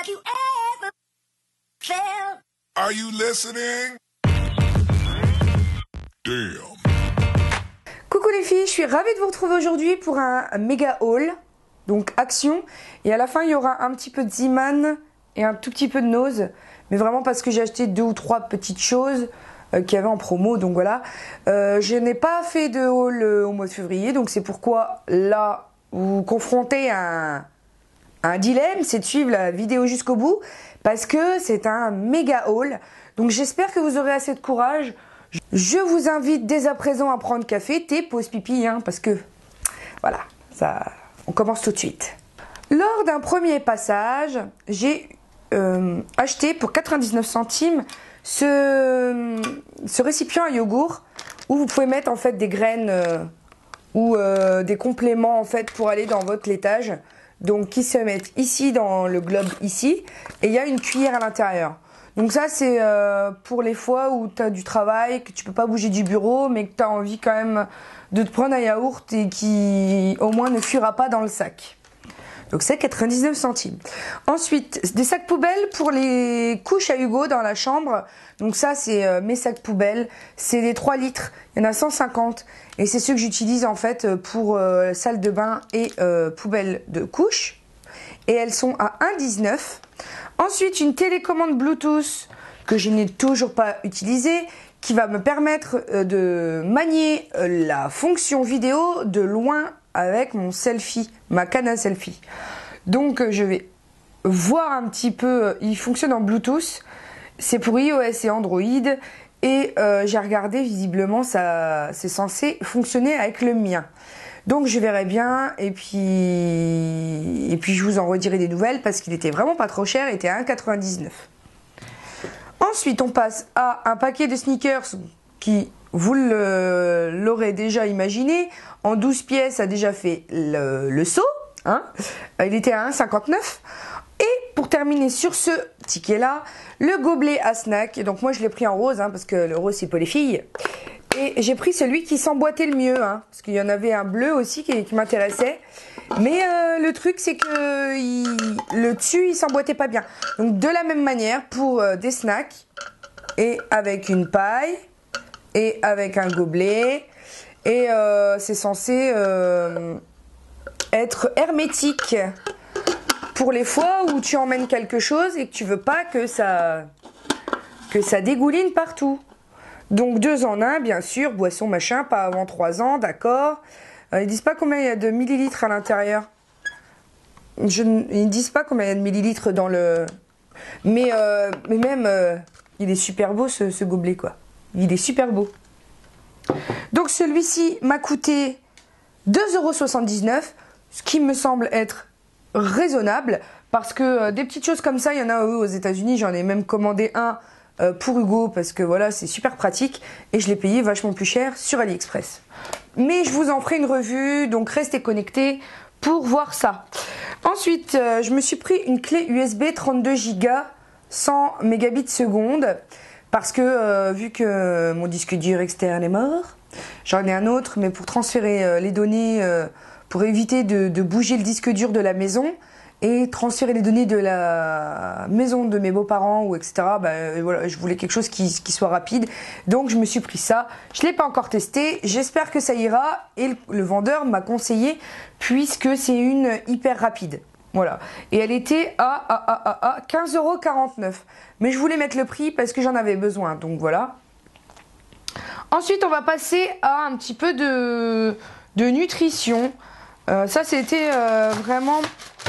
like you ever felt. Are you listening? Damn. Coucou les filles, je suis ravie de vous retrouver aujourd'hui pour un méga haul, donc action, et à la fin il y aura un petit peu de Z-Man et un tout petit peu de Nose, mais vraiment parce que j'ai acheté 2 ou 3 petites choses qu'il y avait en promo, donc voilà. Je n'ai pas fait de haul au mois de février, donc c'est pourquoi là vous vous confrontez à un dilemme, c'est de suivre la vidéo jusqu'au bout, parce que c'est un méga haul, donc j'espère que vous aurez assez de courage. Je vous invite dès à présent à prendre café, thé, pause pipi, hein, parce que voilà, ça, on commence tout de suite. Lors d'un premier passage, j'ai acheté pour 99 centimes ce récipient à yogourt où vous pouvez mettre en fait des graines ou des compléments en fait pour aller dans votre laitage. Donc qui se mettent ici dans le globe ici et il y a une cuillère à l'intérieur. Donc ça c'est pour les fois où tu as du travail, que tu peux pas bouger du bureau mais que tu as envie quand même de te prendre un yaourt et qui au moins ne fuira pas dans le sac. Donc c'est 99 centimes. Ensuite, des sacs poubelles pour les couches à Hugo dans la chambre. Donc ça c'est mes sacs poubelles. C'est des 3 litres. Il y en a 150. Et c'est ceux que j'utilise en fait pour salle de bain et poubelle de couche. Et elles sont à 1,19 €. Ensuite, une télécommande Bluetooth que je n'ai toujours pas utilisée, qui va me permettre de manier la fonction vidéo de loin avec mon selfie, ma canne à selfie. Donc je vais voir un petit peu, il fonctionne en Bluetooth, c'est pour iOS et Android, et j'ai regardé, visiblement ça c'est censé fonctionner avec le mien. Donc je verrai bien et puis je vous en redirai des nouvelles parce qu'il était vraiment pas trop cher, il était à 1,99 €. Ensuite on passe à un paquet de sneakers qui, vous l'aurez déjà imaginé, en 12 pièces a déjà fait le saut, hein. Il était à 1,59 €. Et pour terminer sur ce ticket là, le gobelet à snack, et donc moi je l'ai pris en rose, hein, parce que le rose c'est pour les filles. Et j'ai pris celui qui s'emboîtait le mieux, hein, parce qu'il y en avait un bleu aussi qui m'intéressait. Mais le truc c'est que le dessus il s'emboîtait pas bien. Donc de la même manière pour des snacks, et avec une paille, et avec un gobelet, et c'est censé être hermétique pour les fois où tu emmènes quelque chose et que tu veux pas que ça dégouline partout. Donc 2 en 1, bien sûr, boisson machin, pas avant 3 ans, d'accord. Ils disent pas combien il y a de millilitres à l'intérieur. Ils disent pas combien il y a de millilitres dans le... Mais même, il est super beau ce gobelet, quoi. Il est super beau. Donc celui-ci m'a coûté 2,79 €, ce qui me semble être raisonnable, parce que des petites choses comme ça, il y en a aux États-Unis, j'en ai même commandé un pour Hugo, parce que voilà, c'est super pratique, et je l'ai payé vachement plus cher sur AliExpress. Mais je vous en ferai une revue, donc restez connectés pour voir ça. Ensuite, je me suis pris une clé USB 32 Go 100 mégabits seconde, parce que vu que mon disque dur externe est mort, j'en ai un autre, mais pour transférer les données, pour éviter de bouger le disque dur de la maison et transférer les données de la maison de mes beaux-parents ou etc. Voilà, je voulais quelque chose qui soit rapide, donc je me suis pris ça. Je l'ai pas encore testé, j'espère que ça ira, et le vendeur m'a conseillé puisque c'est une hyper rapide. Voilà, et elle était à 15,49 €. Mais je voulais mettre le prix parce que j'en avais besoin, donc voilà. Ensuite, on va passer à un petit peu de nutrition. Ça, c'était vraiment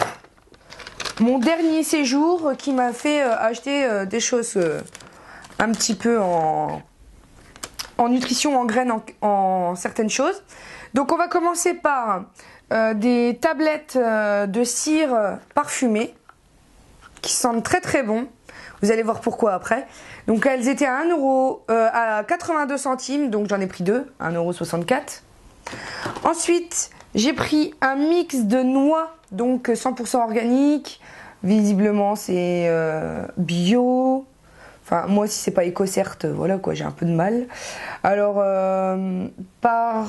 mon dernier séjour qui m'a fait acheter des choses un petit peu en nutrition, en graines, en certaines choses. Donc, on va commencer par des tablettes de cire parfumée qui sentent très très bon. Vous allez voir pourquoi après. Donc elles étaient à 1 € à 82 centimes, donc j'en ai pris 2, 1,64 €. Ensuite, j'ai pris un mix de noix, donc 100% organique. Visiblement c'est bio. Enfin, moi si c'est pas éco-cert, voilà quoi, j'ai un peu de mal. Alors, par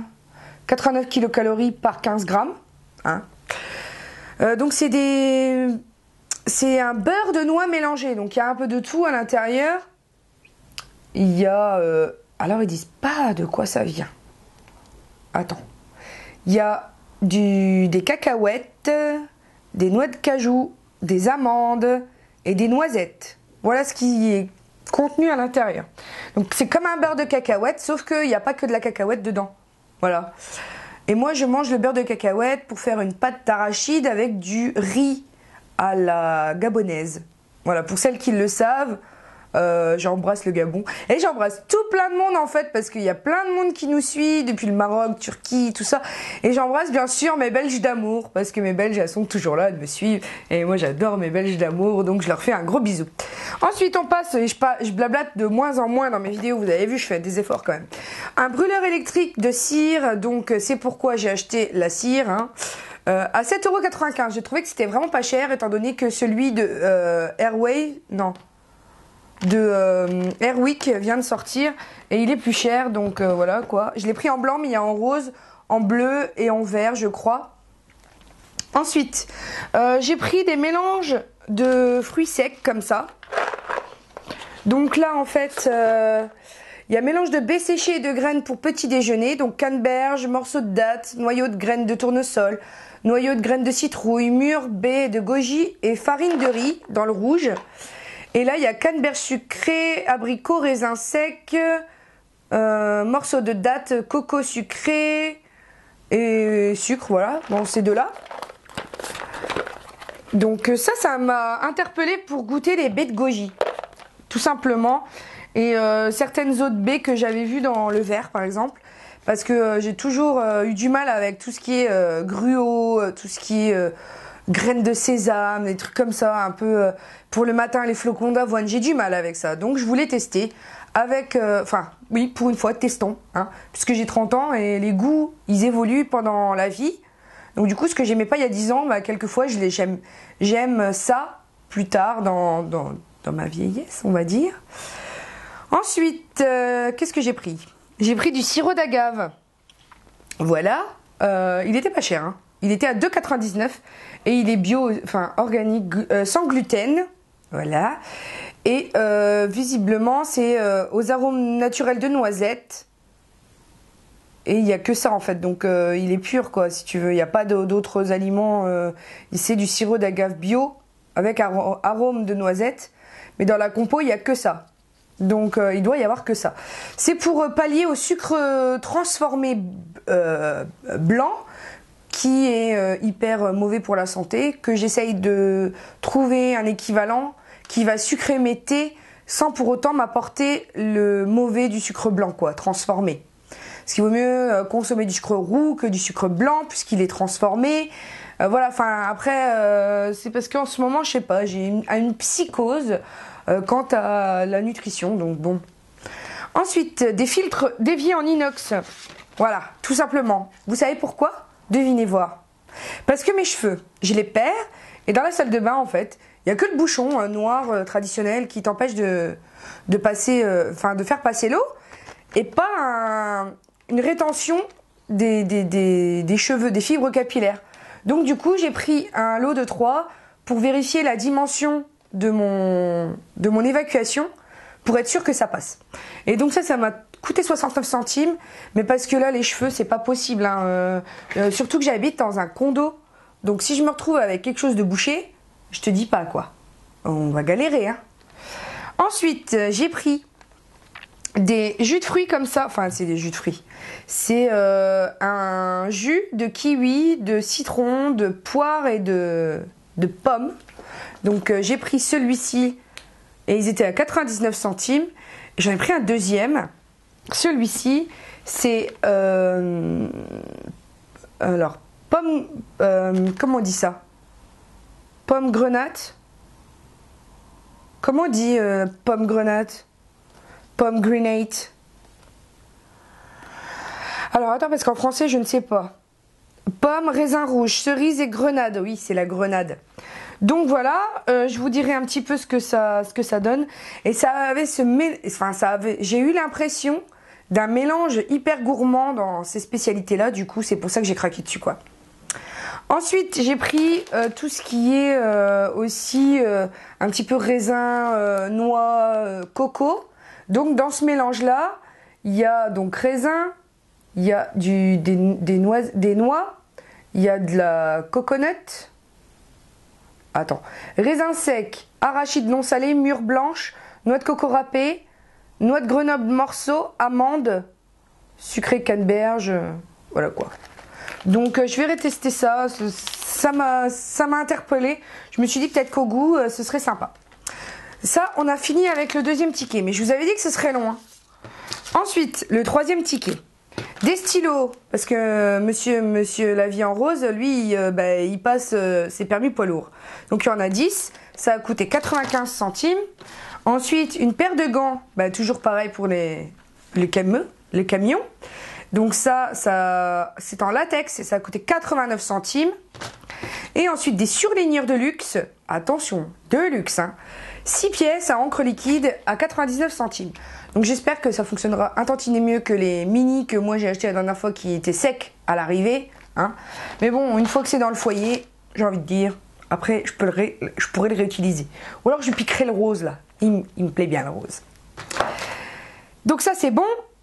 89 kilocalories par 15 grammes. Hein. Donc c'est des c'est un beurre de noix mélangé. Donc il y a un peu de tout à l'intérieur. Il y a... alors ils disent pas de quoi ça vient. Attends. Il y a des cacahuètes, des noix de cajou, des amandes et des noisettes. Voilà ce qui est contenu à l'intérieur. Donc c'est comme un beurre de cacahuète, sauf qu'il n'y a pas que de la cacahuète dedans. Voilà. Et moi je mange le beurre de cacahuète pour faire une pâte d'arachide avec du riz à la gabonaise. Voilà, pour celles qui le savent, j'embrasse le Gabon. Et j'embrasse tout plein de monde en fait, parce qu'il y a plein de monde qui nous suit, depuis le Maroc, Turquie, tout ça. Et j'embrasse bien sûr mes Belges d'amour, parce que mes Belges, elles sont toujours là, elles me suivent. Et moi j'adore mes Belges d'amour, donc je leur fais un gros bisou. Ensuite on passe, et je blablate de moins en moins dans mes vidéos, vous avez vu, je fais des efforts quand même. Un brûleur électrique de cire, donc c'est pourquoi j'ai acheté la cire, hein. À 7,95 €. J'ai trouvé que c'était vraiment pas cher, étant donné que celui de Airwick vient de sortir et il est plus cher, donc voilà quoi. Je l'ai pris en blanc, mais il y a en rose, en bleu et en vert, je crois. Ensuite, j'ai pris des mélanges de fruits secs comme ça. Donc là, en fait, il y a mélange de baies séchées et de graines pour petit déjeuner. Donc canneberge, morceaux de dattes, noyaux de graines de tournesol, noyaux de graines de citrouille, mûres, baies de goji et farine de riz dans le rouge. Et là, il y a canneberge sucré, abricot, raisin sec, morceaux de dattes, coco sucré et sucre, voilà. Bon, ces deux-là. Donc ça m'a interpellée pour goûter les baies de goji, tout simplement. Et certaines autres baies que j'avais vues dans le verre, par exemple. Parce que j'ai toujours eu du mal avec tout ce qui est gruau, tout ce qui est graines de sésame, des trucs comme ça, un peu pour le matin, les flocons d'avoine. J'ai du mal avec ça. Donc je voulais tester avec... Enfin, oui, pour une fois, testons. Hein, puisque j'ai 30 ans et les goûts, ils évoluent pendant la vie. Donc du coup, ce que j'aimais pas il y a 10 ans, bah, quelquefois, j'aime ça plus tard dans ma vieillesse, on va dire. Ensuite, qu'est-ce que j'ai pris? J'ai pris du sirop d'agave. Voilà. Il était pas cher. Hein. Il était à 2,99 € et il est bio, enfin organique, sans gluten. Voilà. Et visiblement, c'est aux arômes naturels de noisettes. Et il n'y a que ça en fait. Donc il est pur quoi, si tu veux. Il n'y a pas d'autres aliments. C'est du sirop d'agave bio avec arôme de noisettes. Mais dans la compo, il n'y a que ça. Donc il doit y avoir que ça. C'est pour pallier au sucre transformé blanc qui est hyper mauvais pour la santé, que j'essaye de trouver un équivalent qui va sucrer mes thés sans pour autant m'apporter le mauvais du sucre blanc quoi, transformé. Parce qu'il vaut mieux consommer du sucre roux que du sucre blanc puisqu'il est transformé. Voilà, enfin après c'est parce qu'en ce moment je sais pas, j'ai une psychose quant à la nutrition, donc bon. Ensuite, des filtres d'évier en inox. Voilà, tout simplement. Vous savez pourquoi? Devinez voir. Parce que mes cheveux, je les perds, et dans la salle de bain, en fait, il n'y a que le bouchon noir traditionnel qui t'empêche de passer, de faire passer l'eau, et pas une rétention des cheveux, des fibres capillaires. Donc du coup, j'ai pris un lot de 3 pour vérifier la dimension de mon évacuation pour être sûr que ça passe. Et donc ça m'a coûté 69 centimes, mais parce que là les cheveux c'est pas possible hein. Surtout que j'habite dans un condo, donc si je me retrouve avec quelque chose de bouché, je te dis pas quoi, on va galérer hein. Ensuite j'ai pris des jus de fruits comme ça, enfin c'est des jus de fruits, c'est un jus de kiwi, de citron, de poire et de pommes. Donc j'ai pris celui-ci et ils étaient à 99 centimes. J'en ai pris un deuxième. Celui-ci, c'est alors pomme, comment on dit ça? Pomme grenade. Comment on dit pomme grenade? Pomme grenade. Alors attends parce qu'en français je ne sais pas. Pomme, raisin rouge, cerise et grenade. Oui, c'est la grenade. Donc voilà, je vous dirai un petit peu ce que ça donne. Et ça avait j'ai eu l'impression d'un mélange hyper gourmand dans ces spécialités-là. Du coup, c'est pour ça que j'ai craqué dessus, quoi. Ensuite, j'ai pris tout ce qui est aussi un petit peu raisin, noix, coco. Donc dans ce mélange-là, il y a donc raisin, il y a des noix, il y a de la coconut. Attends. Raisin sec, arachide non salé, mûre blanche, noix de coco râpée, noix de Grenoble morceaux, amandes, sucré canneberge, voilà quoi. Donc je vais retester ça, ça m'a interpellée. Je me suis dit peut-être qu'au goût ce serait sympa. Ça, on a fini avec le deuxième ticket, mais je vous avais dit que ce serait long. Hein. Ensuite, le troisième ticket. Des stylos, parce que monsieur la vie en rose, lui, il passe ses permis poids lourd. Donc il y en a 10, ça a coûté 95 centimes. Ensuite, une paire de gants, toujours pareil pour les camions. Donc ça c'est en latex et ça a coûté 89 centimes. Et ensuite des surligneurs de luxe, attention, de luxe, hein, 6 pièces à encre liquide à 99 centimes. Donc j'espère que ça fonctionnera un tantinet mieux que les mini que moi j'ai acheté la dernière fois qui étaient secs à l'arrivée. Hein. Mais bon, une fois que c'est dans le foyer, j'ai envie de dire, après je pourrais le réutiliser. Ou alors je piquerai le rose là, il me plaît bien le rose. Donc ça c'est bon.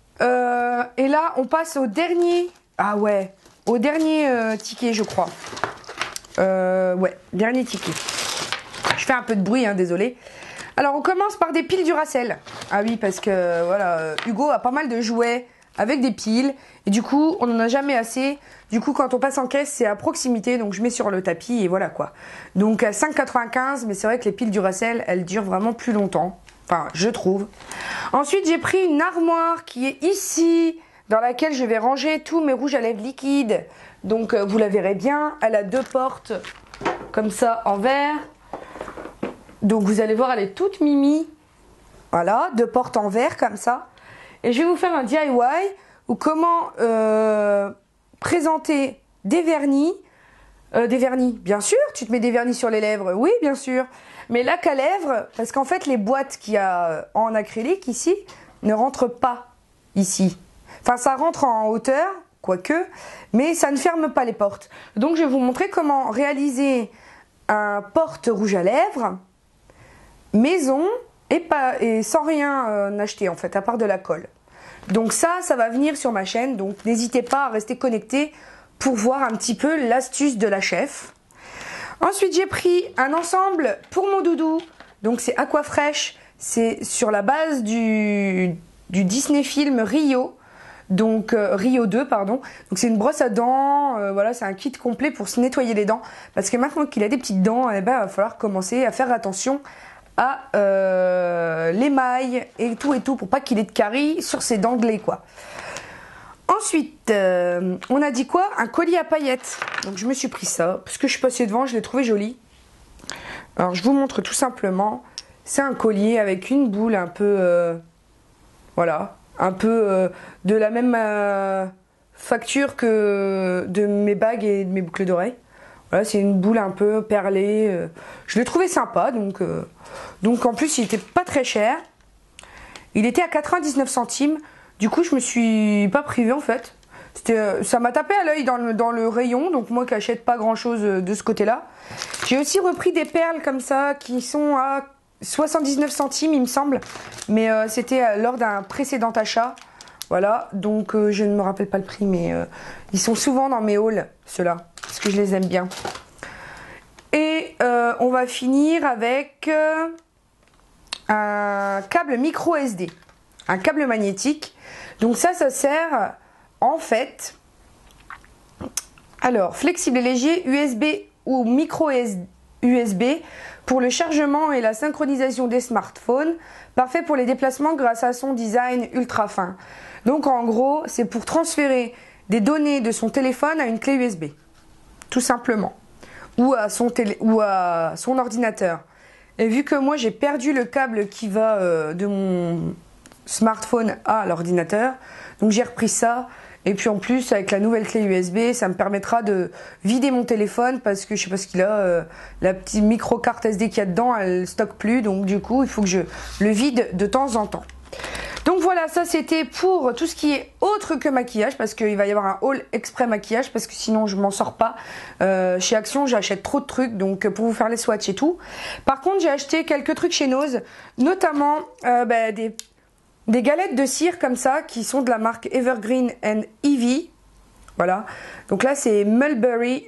Et là on passe au dernier, au dernier ticket je crois. Ouais, dernier ticket. Je fais un peu de bruit, hein, désolé. Alors on commence par des piles Duracell. Ah oui, parce que voilà, Hugo a pas mal de jouets avec des piles. Et du coup, on n'en a jamais assez. Du coup, quand on passe en caisse, c'est à proximité. Donc je mets sur le tapis et voilà quoi. Donc à 5,95 €, mais c'est vrai que les piles Duracell, elles durent vraiment plus longtemps. Enfin, je trouve. Ensuite, j'ai pris une armoire qui est ici, dans laquelle je vais ranger tous mes rouges à lèvres liquides. Donc vous la verrez bien. Elle a 2 portes comme ça en verre. Donc vous allez voir, elle est toute mimi. Voilà, 2 portes en verre comme ça. Et je vais vous faire un DIY ou comment présenter des vernis. Des vernis, bien sûr, tu te mets des vernis sur les lèvres, oui bien sûr. Mais lac à lèvres, parce qu'en fait les boîtes qu'il y a en acrylique ici ne rentrent pas ici. Enfin ça rentre en hauteur, quoique, mais ça ne ferme pas les portes. Donc je vais vous montrer comment réaliser un porte rouge à lèvres maison et sans rien acheter en fait, à part de la colle. Donc ça va venir sur ma chaîne, donc n'hésitez pas à rester connecté pour voir un petit peu l'astuce de la chef. Ensuite j'ai pris un ensemble pour mon doudou, donc c'est Aquafresh, c'est sur la base du Disney film Rio. Donc Rio 2 pardon. Donc c'est une brosse à dents, voilà, c'est un kit complet pour se nettoyer les dents parce que maintenant qu'il a des petites dents, il va falloir commencer à faire attention à l'émail et tout pour pas qu'il ait de caries sur ses dents gelées quoi. Ensuite, on a dit quoi? Un collier à paillettes. Donc je me suis pris ça parce que je suis passée devant, je l'ai trouvé joli. Alors je vous montre tout simplement. C'est un collier avec une boule un peu, voilà, un peu de la même facture que de mes bagues et de mes boucles d'oreilles. Voilà, c'est une boule un peu perlée. Je l'ai trouvé sympa, donc en plus il était pas très cher. Il était à 99 centimes. Du coup, je me suis pas privée en fait. Ça m'a tapé à l'œil dans le rayon, donc moi qui achète pas grand chose de ce côté-là. J'ai aussi repris des perles comme ça qui sont à 79 centimes il me semble, mais c'était lors d'un précédent achat. Voilà, donc je ne me rappelle pas le prix, mais ils sont souvent dans mes hauls, ceux-là, parce que je les aime bien. Et on va finir avec un câble micro SD, un câble magnétique. Donc ça sert en fait, alors flexible et léger, USB ou micro USB pour le chargement et la synchronisation des smartphones, parfait pour les déplacements grâce à son design ultra fin. Donc en gros, c'est pour transférer des données de son téléphone à une clé USB, tout simplement, ou à son ordinateur. Et vu que moi j'ai perdu le câble qui va de mon smartphone à l'ordinateur, donc j'ai repris ça. Et puis en plus avec la nouvelle clé USB, ça me permettra de vider mon téléphone parce que je sais pas ce qu'il a, la petite micro carte SD qu'il y a dedans, elle stocke plus, donc du coup il faut que je le vide de temps en temps. Donc voilà, Voilà, ça c'était pour tout ce qui est autre que maquillage, parce qu'il va y avoir un haul exprès maquillage, parce que sinon je m'en sors pas. Chez Action, j'achète trop de trucs, donc pour vous faire les swatchs et tout. Par contre, j'ai acheté quelques trucs chez Nose, notamment des galettes de cire comme ça, qui sont de la marque Evergreen and Evie. Voilà, donc là c'est Mulberry.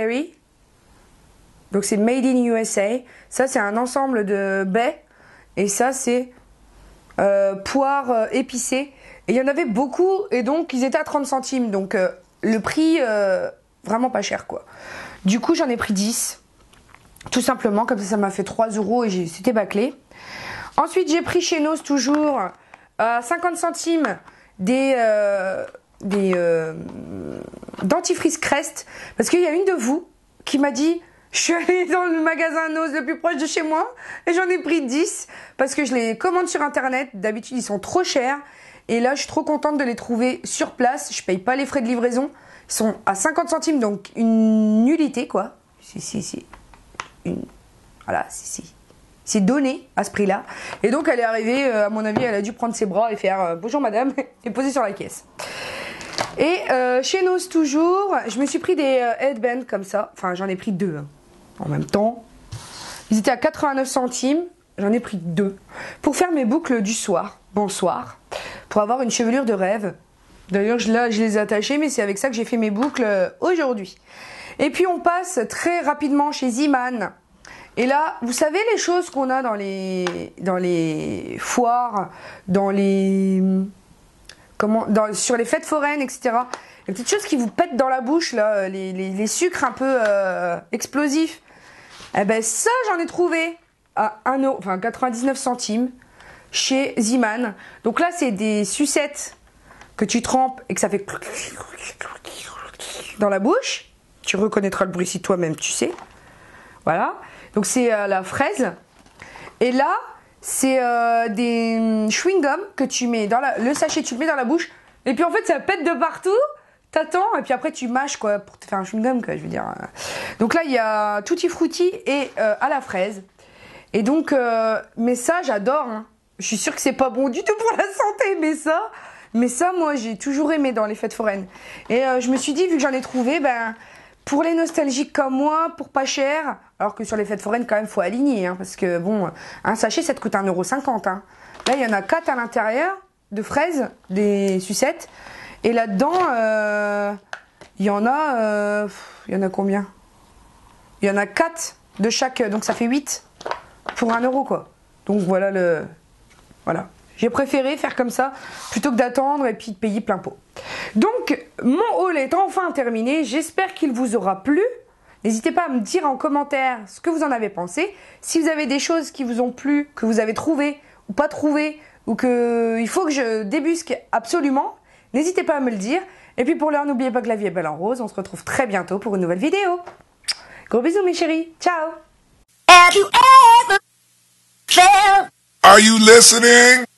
Donc c'est Made in USA. Ça c'est un ensemble de baies. Et ça c'est poire épicée. Et il y en avait beaucoup et donc ils étaient à 30 centimes. Donc le prix vraiment pas cher quoi. Du coup j'en ai pris 10. Tout simplement, comme ça m'a fait 3 € et c'était bâclé. Ensuite j'ai pris chez Nose toujours à 50 centimes des dentifrice Crest. Parce qu'il y a une de vous qui m'a dit... Je suis allée dans le magasin Nose le plus proche de chez moi et j'en ai pris 10 parce que je les commande sur internet. D'habitude, ils sont trop chers. Et là, je suis trop contente de les trouver sur place. Je paye pas les frais de livraison. Ils sont à 50 centimes, donc une nullité, quoi. Voilà, c'est donné à ce prix-là. Et donc, elle est arrivée, à mon avis, elle a dû prendre ses bras et faire bonjour madame et poser sur la caisse. Et chez Nose toujours, je me suis pris des headbands comme ça. Enfin, j'en ai pris 2 hein, en même temps. Ils étaient à 89 centimes. J'en ai pris 2 pour faire mes boucles du soir. Bonsoir. Pour avoir une chevelure de rêve. D'ailleurs, là, je les ai attachées, mais c'est avec ça que j'ai fait mes boucles aujourd'hui. Et puis, on passe très rapidement chez Zeeman. Et là, vous savez les choses qu'on a dans les foires, sur les fêtes foraines, etc. Les petites choses qui vous pètent dans la bouche, là, les sucres un peu explosifs. Eh ben ça, j'en ai trouvé à 99 centimes chez Zeeman. Donc là, c'est des sucettes que tu trempes et que ça fait dans la bouche. Tu reconnaîtras le bruit si toi-même tu sais. Voilà. Donc c'est la fraise. Et là, c'est des chewing-gum que tu mets dans le sachet, tu le mets dans la bouche. Et puis en fait, ça pète de partout. T'attends et puis après tu mâches quoi pour te faire un chewing-gum quoi, je veux dire. Donc là, il y a Tutti Frutti et à la fraise. Et donc, mais ça, j'adore. Hein. Je suis sûre que c'est pas bon du tout pour la santé, mais ça, moi, j'ai toujours aimé dans les fêtes foraines. Et je me suis dit, vu que j'en ai trouvé, pour les nostalgiques comme moi, pour pas cher, alors que sur les fêtes foraines, quand même, faut aligner, hein, parce que bon, un sachet, ça te coûte 1,50 €. Hein. Là, il y en a 4 à l'intérieur, de fraises, des sucettes. Et là-dedans, il y en a combien? Il y en a 4 de chaque, donc ça fait 8 pour 1 € quoi. Donc voilà voilà. J'ai préféré faire comme ça plutôt que d'attendre et puis de payer plein pot. Donc mon haul est enfin terminé. J'espère qu'il vous aura plu. N'hésitez pas à me dire en commentaire ce que vous en avez pensé. Si vous avez des choses qui vous ont plu, que vous avez trouvé ou pas trouvé, ou qu'il faut que je débusque absolument, n'hésitez pas à me le dire. Et puis pour l'heure, n'oubliez pas que la vie est belle en rose. On se retrouve très bientôt pour une nouvelle vidéo. Gros bisous mes chéris. Ciao. Have you ever felt? Are you listening?